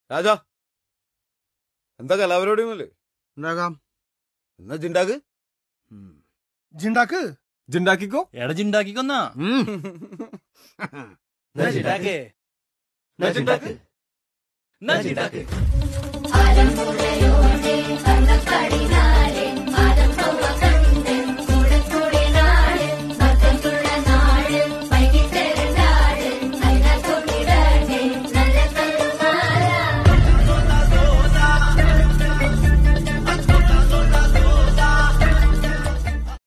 രാജാ എന്താ കലാപരിപാടിയൊന്നുമില്ലേ? ഉണ്ടാക്കാം. എന്നാ ജിണ്ടാക്ക് ജിണ്ടാക്ക് ജിണ്ടാക്കിക്കോ. എടാ ജിണ്ടാക്കിക്കൊന്നാ. ജിണ്ടാക്ക് ജിണ്ടാക്ക്